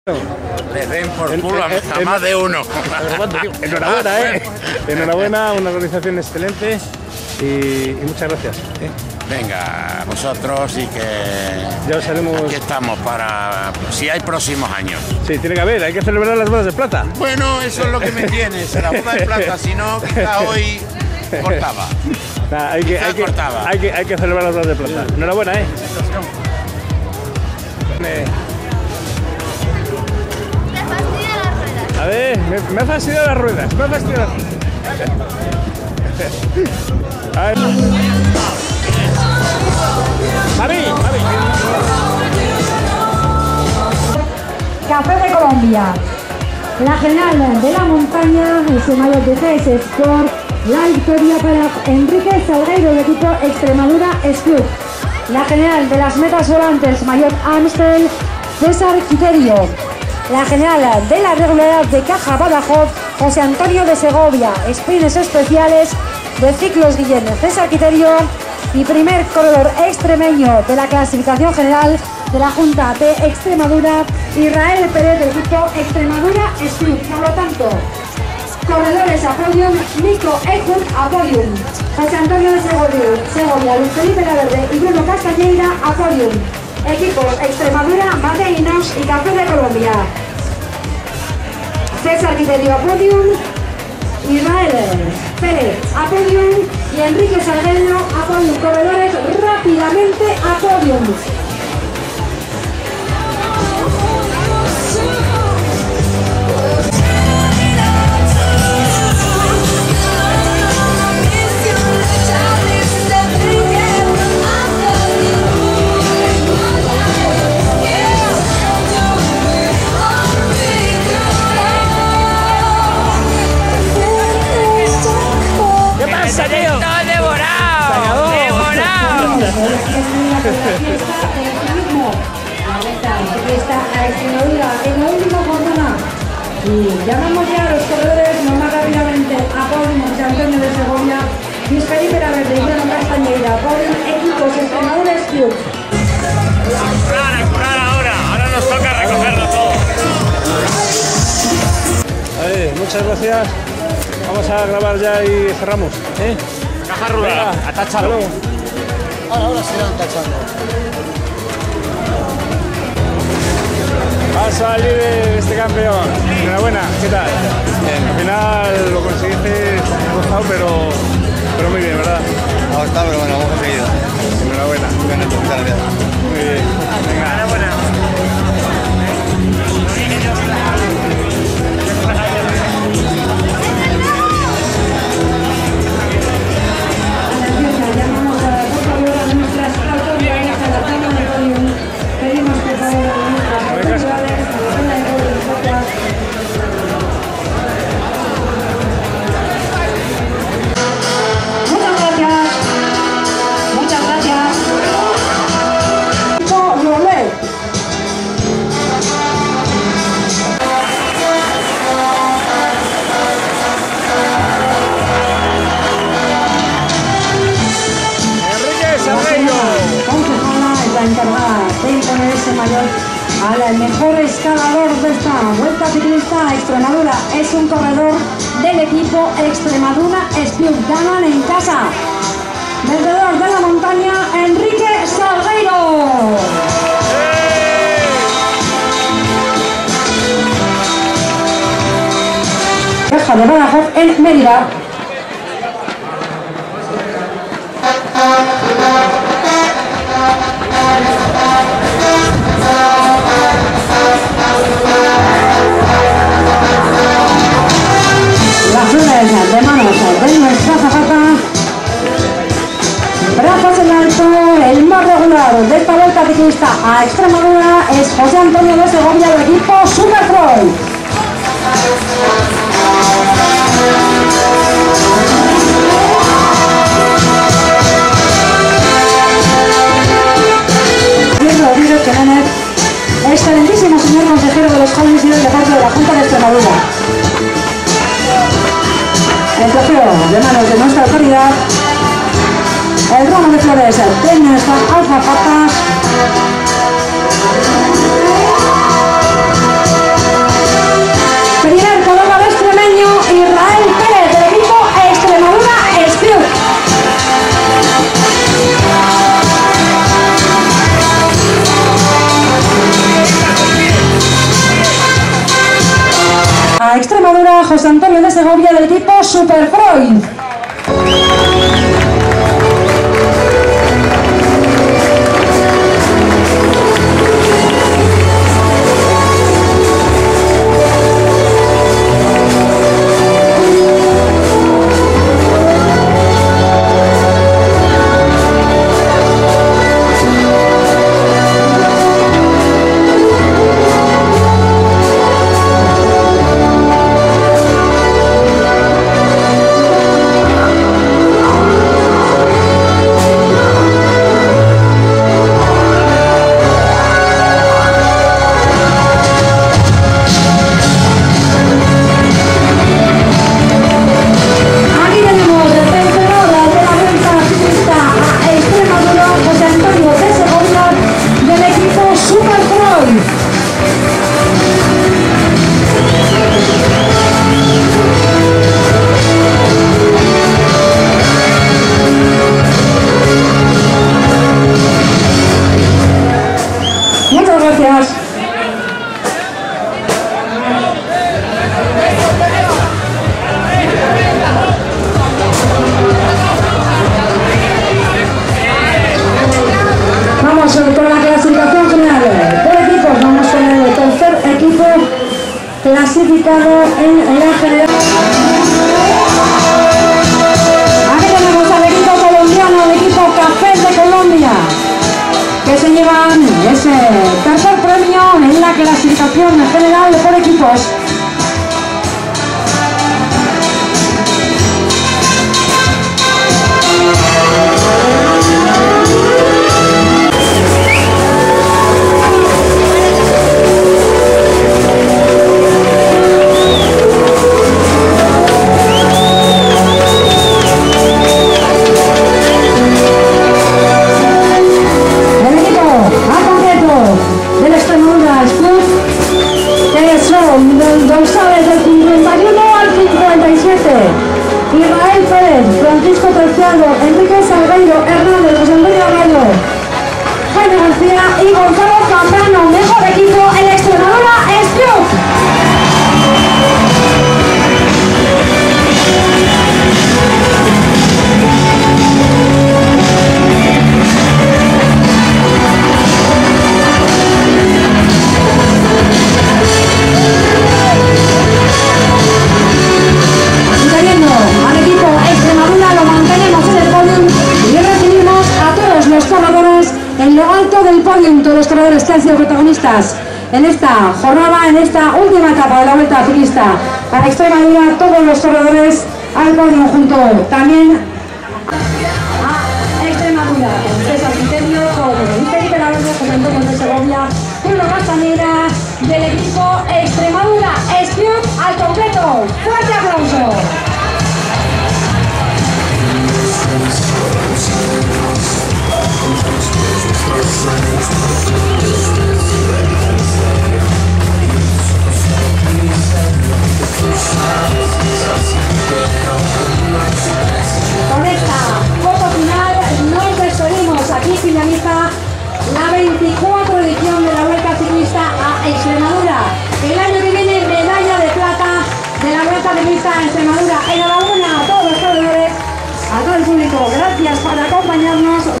Le den por culo a más de uno. Enhorabuena, enhorabuena, una organización excelente y muchas gracias. Venga, vosotros y que ya os haremos. Aquí estamos para si hay próximos años. Sí, tiene que haber, hay que celebrar las bodas de plata. Bueno, eso es lo que me tienes, la boda de plata, si no, quizá hoy cortaba. Nah, hay que celebrar las bodas de plata. Enhorabuena, A ver, me ha fastidiado las ruedas, A ver. Mavi. Café de Colombia. La general de la montaña en su mayor de GS Sport. La victoria para Enrique Salgueiro del equipo Extremadura Club. La general de las metas volantes mayor Amstel, César Quiterio. La general de la regularidad de Caja Badajoz, José Antonio de Segovia. Sprints especiales de Ciclos Guillén, César Quiterio. Y primer corredor extremeño de la clasificación general de la Junta de Extremadura, Israel Pérez del equipo Extremadura Club. Por lo tanto, corredores a podium, Nico Ejun a podium, José Antonio de Segovia, Luis Felipe Laverde y Bruno Castañeira a podium. Equipos Extremadura, Mateinos y Café de Colombia. César Quiterio a podium, Israel Pérez a podium y Enrique Salgueiro a podium. Corredores rápidamente a podium. En la última jornada y llamamos ya a los corredores más rápidamente a podium, José Antonio de Segovia, Luis Felipe Laverde y Bruno Castañeira, podium, equipos Extremadura Club. Curar ahora nos toca recogerlo todo. Muchas gracias. Vamos a grabar ya y cerramos. Caja ruda, atáchalo. Ahora se irán tachando. Va a salir este campeón. Enhorabuena, ¿qué tal? Bien. Al final lo conseguiste, me ha costado, pero muy bien, ¿verdad? Ha costado, pero bueno, lo hemos conseguido. Enhorabuena. Bueno, muchas gracias. Muy bien. Venga. Enhorabuena. Llamamos a por favor a nuestras autoridades a la zona de podium. Pedimos que por favor a nuestras autoridades a la zona de podium. Muchas gracias. Encargada de imponerse mayor al mejor escalador de esta Vuelta Ciclista Extremadura. Es un corredor del equipo Extremadura Club. Ganan en casa. Vencedor de la montaña, Enrique Salgueiro. Caja de Badajoz en Mérida. Las flores de manos de nuestra azafata. Brazos en alto, el más regular de esta Vuelta Ciclista a Extremadura es José Antonio de Segovia del equipo Supertroy. Rodríguez Jiménez, excelentísimo señor consejero de los jóvenes y del deporte de la Junta de Extremadura. El trofeo de manos de nuestra autoridad, el ramo de flores de nuestras alzafatas. Extremadura, José Antonio de Segovia del equipo Super Freud. Muchas gracias. Vamos con la clasificación final. Por equipos vamos con el tercer equipo clasificado en la general. Aquí tenemos al equipo colombiano, el equipo Cafés de Colombia, que se llevan ese tercer premio en la clasificación general por equipos. Dorsales del 51 al 57. Israel Pérez, Francisco Terciado, Enrique Salgueiro, Hernández, José Antonio Gallo, Jaime García y Gonzalo Zambrano. Mejor equipo en Extremadura es Club. Al equipo Extremadura lo mantenemos en el podium y recibimos a todos los corredores en lo alto del podium, todos los corredores que han sido protagonistas en esta jornada, en esta última etapa de la Vuelta Ciclista a Extremadura, todos los corredores al podium junto también a Extremadura, con César Quinterio, con Felipe Navarro, con Antonio de Segovia, Bruno Castaneda del equipo Extremadura Club al completo. ¡Fuerte aplauso! Con esta foto final nos despedimos. Aquí finaliza la 24 edición de la Vuelta Ciclista a Extremadura. El año que viene medalla de plata de la Vuelta Ciclista a Extremadura. Enhorabuena a todos los corredores, a todo el público. Gracias por acompañarnos.